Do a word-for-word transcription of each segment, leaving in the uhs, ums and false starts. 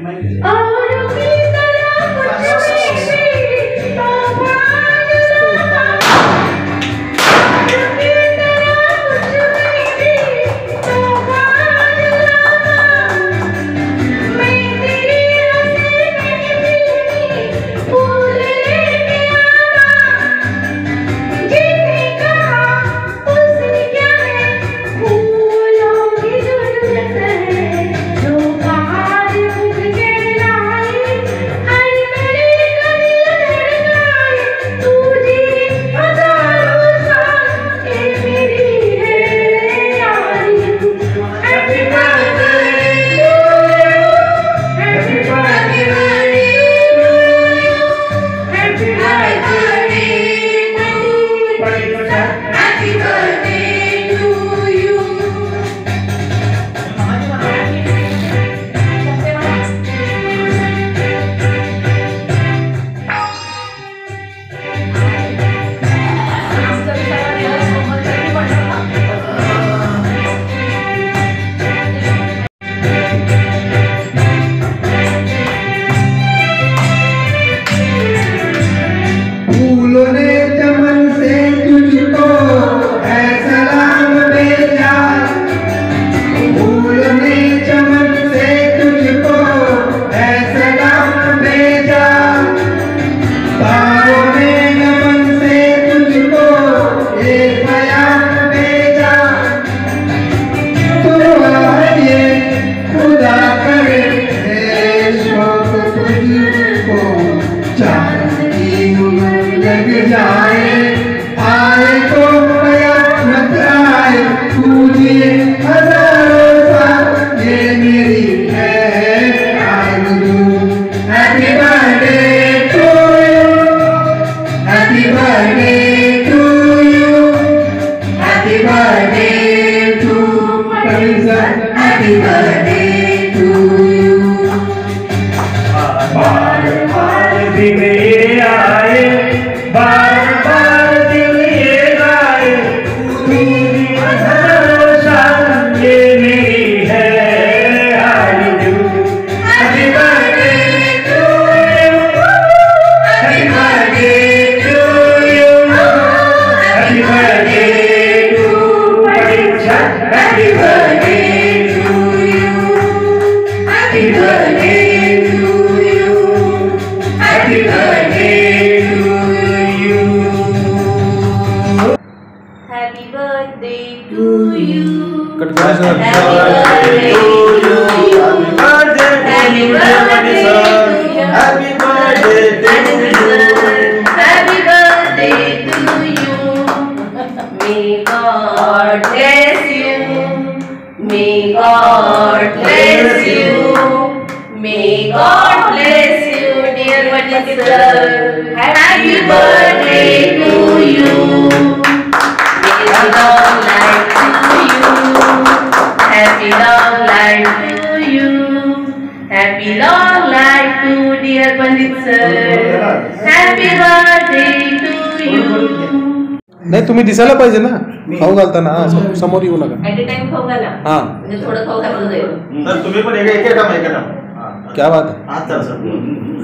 नाही तुम्ही दिसायला पाहिजे ना खाऊ घालताना समोर येऊ नका ऍट अ टाइम खाऊ घाला हां म्हणजे थोडं खाऊ घालून जाईल तर तुम्ही पण एक एक काम एक काम क्या बात हां चल सर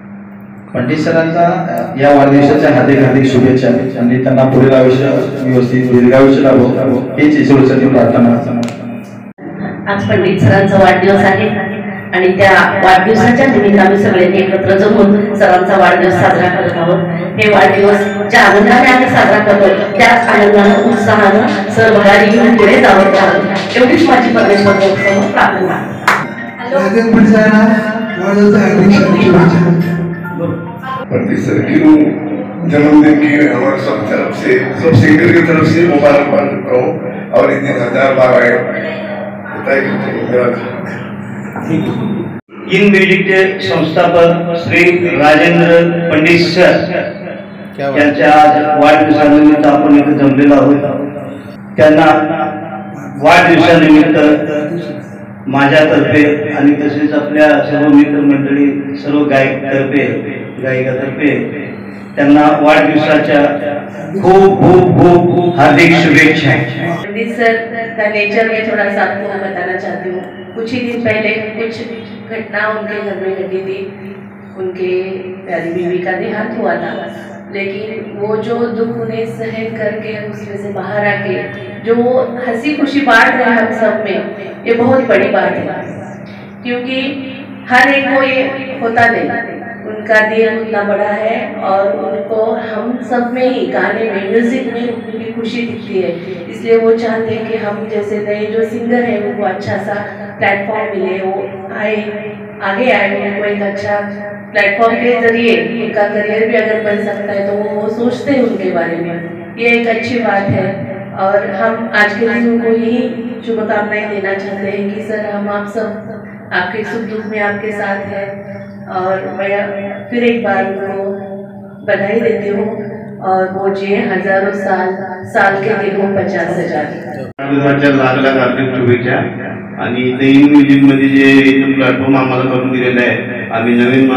पंडित सरांचा या वाढदिवसाच्या हार्दिक हार्दिक शुभेच्छा आणि त्यांना पुढील आयुष्य व्यवस्थित दीर्घायुष्य लाभो हेच ईश्वराची प्रार्थना. आज पंडित सरांचा वाढदिवस आहे आणि त्या वाढदिवसाच्या निमित्त आम्ही सगळे एकत्र जमून सरांचा वाढदिवस साजरा करत आहोत. हे वाढदिवस ज्या आनंदाने आम्ही साजरा करतो त्याच आनंदानं उत्साहानं सर भरारी घेऊन पुढे जावत आहोत एवढीच माझी परमेश्वर प्रार्थना. पंडित सर की जन्मदिन की हमारे सब तरफ से सब सिंगर की तरफ से मुबारकबाद देता हूँ और इतने हजार बार आए इन म्युझिक के संस्थापक श्री राजेंद्र पंडित सर यांच्या आज वाढदिवसानिमित्त आपण इथे जमलेलो आहोत. त्यांना वाढदिवसानिमित्त माझ्यातर्फे आणि तसेच आपल्या सर्व मित्रमंडळी सर्व गायकतर्फे गायिकातर्फे त्यांना वाढदिवसाच्या खूप खूप खूप हार्दिक शुभेच्छा. पंडित सर का नेचर में थोड़ा सा आपको बताना चाहती हूँ. कुछ ही दिन पहले कुछ घटना उनके घर में घटी थी। उनके प्यारी बीवी का देहांत हुआ था, लेकिन वो जो दुख उन्हें सहन करके उसमें से बाहर आके जो हंसी खुशी बांट रहे हैं हम सब में, ये बहुत बड़ी बात है। क्योंकि हर एक को ये होता नहीं, उनका दिल उतना बड़ा है और उनको हम सब में ही गाने में, म्यूजिक में उनकी खुशी दिखती है। इसलिए वो चाहते हैं कि हम जैसे नए जो सिंगर हैं उनको अच्छा सा प्लेटफॉर्म मिले, वो आए आगे आए, उनको एक अच्छा प्लेटफॉर्म के जरिए उनका करियर भी अगर बन सकता है तो वो सोचते हैं उनके बारे में। ये एक अच्छी बात है और हम आज के दिन उनको यही शुभकामनाएं देना चाहते हैं कि सर हम आप सब आपके सुख दुख में आपके साथ हैं। और मैं फिर एक बार उनको बधाई देती हूँ और वो जिये हजारों साल, साल के दिन हो पचास हजार। लाख लाख हार्दिक शुभेच्छा। आणि ते इन म्युझिक मध्ये जे प्लॅटफॉर्म आम्हाला करून दिलेला आहे, आम्ही नवीन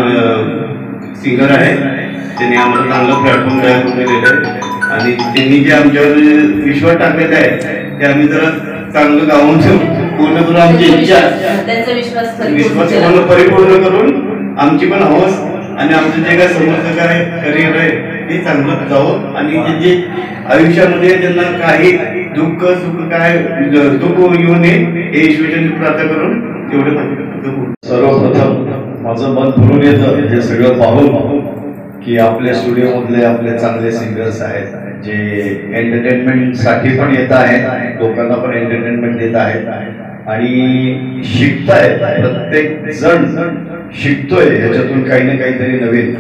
सिंगर आहे, त्यांनी आम्हाला चांगला प्लॅटफॉर्म तयार करून दिलेला आहे आणि त्यांनी जे आमच्यावर विश्वास टाकलेला आहे ते आम्ही जरा चांगलं गाऊन पूर्ण करून आमची इच्छा त्यांचा विश्वास विश्वास परिपूर्ण करून आमची पण हवस आणि आमचं जे काय समोरचं काय करिअर आहे ते चांगलं जावं आणि जे आयुष्यामध्ये त्यांना काही दुःख सुख काय दुःख येऊ नये हे ईश्वराची प्रार्थना करून तेवढे सर्वप्रथम माझं मन भरून येतं हे सगळं पाहून की आपल्या स्टुडिओ मधले आपले चांगले सिंगर्स आहेत जे एंटरटेनमेंट साठी पण येत आहेत, लोकांना पण एंटरटेनमेंट देत आहेत आणि शिकतायत. प्रत्येक जण शिकतोय ह्याच्यातून काही ना काहीतरी नवीन.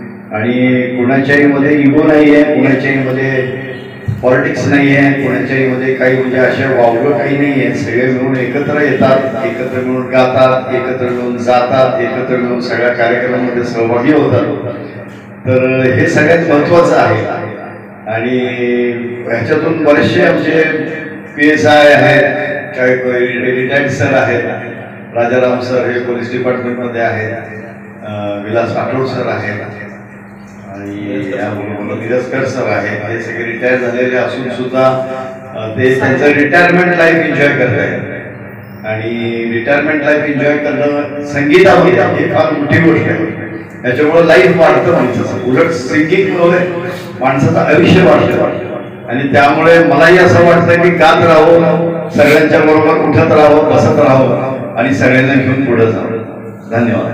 आणि कुणाच्याही मध्ये इगो नाहीये, कुणाच्याही मध्ये पॉलिटिक्स नाहीये, कुणाच्याही मध्ये काही म्हणजे अशा वावगं काही नाहीये. सगळे मिळून एकत्र येतात, एकत्र मिळून गातात, एकत्र मिळून जातात, एकत्र मिळून सगळ्या कार्यक्रमामध्ये सहभागी होतात. तर हे सगळ्यात महत्वाचं आहे. आणि ह्याच्यातून बरेचसे आमचे पी एस आय आहेत, काही रिटायर्ड सर आहेत, राजाराम सर हे पोलीस डिपार्टमेंटमध्ये आहेत, विलास राठोड सर आहेत आणि निरस्कर सर आहेत. हे सगळे रिटायर झालेले असून सुद्धा ते त्यांचं रिटायरमेंट लाईफ एन्जॉय करत आहेत. आणि रिटायरमेंट लाईफ एन्जॉय करणं संगीतामध्ये ही फार मोठी गोष्ट आहे. त्याच्यामुळे लाईफ वाढतं माणसाचं, उलट सिंगिंगमुळे माणसाचं आयुष्य वाढतं. आणि त्यामुळे मलाही असं वाटतं की गात राहावं, सगळ्यांच्या बरोबर उठत राहावं, बसत राहावं आणि सगळ्यांना घेऊन पुढे जावं. धन्यवाद.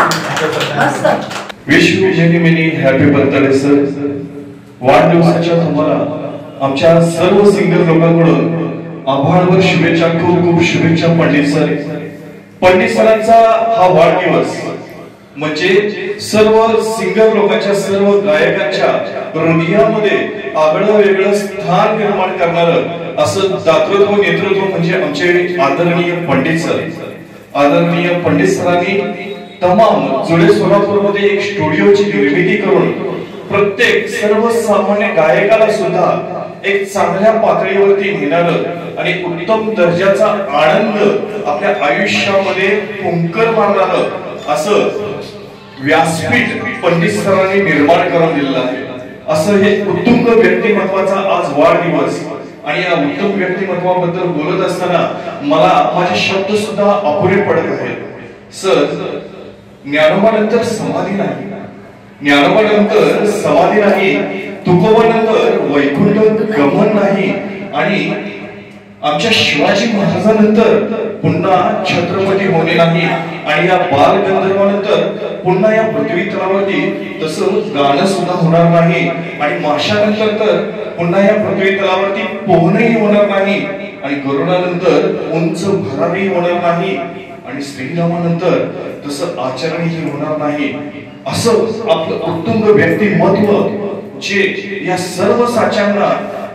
Wish you many many happy birthday sir. वाढदिवसाच्या तुम्हाला आमच्या सर्व सिंगर लोकांकडून आभाळभर शुभेच्छा, खूप खूप शुभेच्छा पंडित सर. पंडित सरांचा हा वाढदिवस म्हणजे सर्व सिंगर लोकांच्या, सर्व गायकांच्या हृदयामध्ये आगळं वेगळं स्थान निर्माण करणारं असं दातृत्व नेतृत्व म्हणजे आमचे आदरणीय पंडित सर. आदरणीय पंडित सरांनी तमाम जुळे सोलापूरमध्ये एक स्टुडिओची निर्मिती करून प्रत्येक सर्वसामान्य गायकाला सुद्धा एक चांगल्या पातळीवरती नेणारं आणि उत्तम दर्जाचा आनंद आपल्या आयुष्यामध्ये पुंकर मारणारं असं व्यासपीठ पंडित सरांनी निर्माण करून दिलेलं आहे. असं हे उत्तुंग व्यक्तिमत्वाचा आज वाढदिवस. आणि या उत्तम व्यक्तिमत्वाबद्दल बोलत असताना मला माझे शब्द सुद्धा अपुरे पडत आहेत. सर, ज्ञानोबानंतर समाधी नाही, ज्ञानोबानंतर समाधी नाही, तुकोबानंतर वैकुंठ गमन नाही आणि आमच्या शिवाजी महाराजांनंतर पुन्हा छत्रपती होणे नाही आणि या बाल गंधर्वानंतर पुन्हा या पृथ्वी तलावरती तसं गाणं सुद्धा होणार नाही आणि माशानंतर तर पुन्हा या पृथ्वी तलावरती पोहणंही होणार नाही आणि गरुडानंतर उंच भरारी होणार नाही आणि श्रीरामानंतर तसं आचरणही होणार नाही. असं आपलं उत्तुंग व्यक्तिमत्व जे या सर्व साच्यांना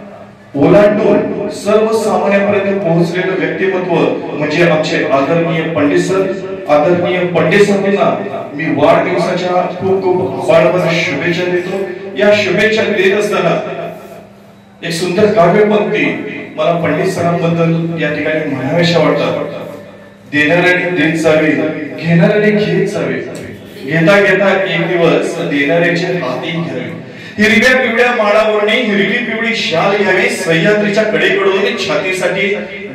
ओलांडून सर्वसामान्यांपर्यंत पोहोचलेलं व्यक्तिमत्व म्हणजे आमचे आदरणीय पंडित सर. आदरणीय पंडित सरांना मी वाढदिवसाच्या खूप खूप आभाळभर शुभेच्छा देतो. या शुभेच्छा देत असताना एक सुंदर काव्यपंक्ती मला पंडित सरांबद्दल या ठिकाणी म्हणाव्याशा वाटतात. देणाऱ्याने देत जावे, घेणाऱ्याने घेत जावे, घेता घेता एक दिवस देणाऱ्याचे हाती घ्यावे. हिरव्या पिवळ्या माळावरणी हिरवी पिवळी शाल घ्यावी, सह्याद्रीच्या कडेकडून छातीसाठी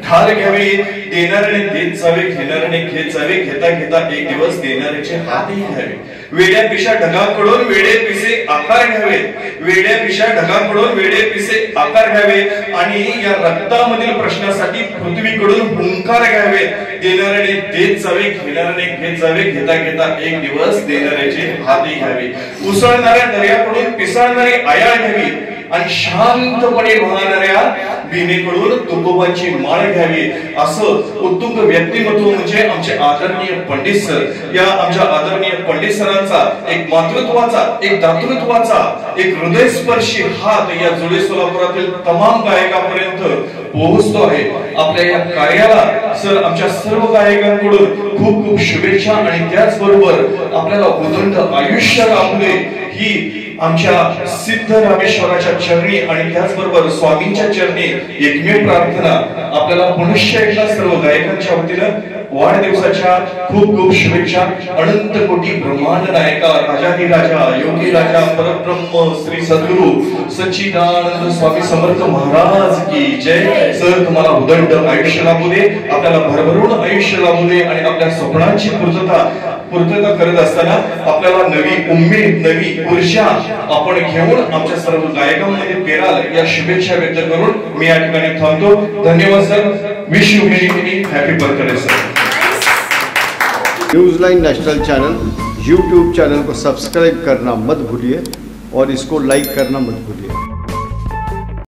ठार घ्यावे, देणाऱ्याने देत जावे, घेणाऱ्याने घेत जावे, घेता घेता एक दिवस देणाऱ्याचे हातही घ्यावे. वेड्या पिशा ढगांकडून वेडे पिसे आकार घ्यावे, वेड्या पिशा ढगांकडून वेडे पिसे आकार घ्यावे आणि या रक्तामधील प्रश्नासाठी पृथ्वीकडून हुंकार घ्यावे. देणाऱ्याने देत जावे, घेणाऱ्याने घेत जावे, घेता घेता एक दिवस देणाऱ्याचे हातही घ्यावे. उसळणाऱ्या दर्याकडून पिसाळणारी आयाळ घ्यावी आणि शांतपणे वाहणाऱ्या भीमेकडून तुकोबांची माळ घ्यावी. असं उत्तुंग व्यक्तिमत्व म्हणजे आमचे आदरणीय पंडित सर. या आमच्या आदरणीय पंडित सरांचा एक मातृत्वाचा, एक दातृत्वाचा, एक हृदयस्पर्शी हात या जुळे सोलापुरातील तमाम गायकांपर्यंत पोहोचतो आहे. आपल्या या कार्याला सर आमच्या सर्व गायकांकडून खूप खूप शुभेच्छा आणि त्याचबरोबर आपल्याला उदंड आयुष्य लाभले ही आमच्या सिद्ध रामेश्वराच्या चरणी आणि त्याचबरोबर स्वामींच्या चरणी एकमेव प्रार्थना. आपल्याला पुनश्च एकदा सर्व गायकांच्या वतीनं वाढदिवसाच्या खूप खूप शुभेच्छा. अनंत कोटी ब्रह्मांड नायका, राजाधी राजा, योगी राजा, परब्रह्म श्री सद्गुरु सच्चिदानंद स्वामी समर्थ महाराज की जय. सर तुम्हाला उदंड आयुष्य लाभू दे, आपल्याला भरभरून आयुष्य लाभू दे आणि आपल्या स्वप्नांची पूर्तता पूर्तता करत असताना आपल्याला नवी उमेद, नवी ऊर्जा आपण घेऊन आमच्या सर्व गायकांमध्ये पेराल या शुभेच्छा व्यक्त करून मी या ठिकाणी थांबतो. धन्यवाद sir. Wish you many happy birthday sir. News line national channel YouTube channel को सब्सक्राइब करना मत भूलिए और इसको लाइक करना मत भूलिए.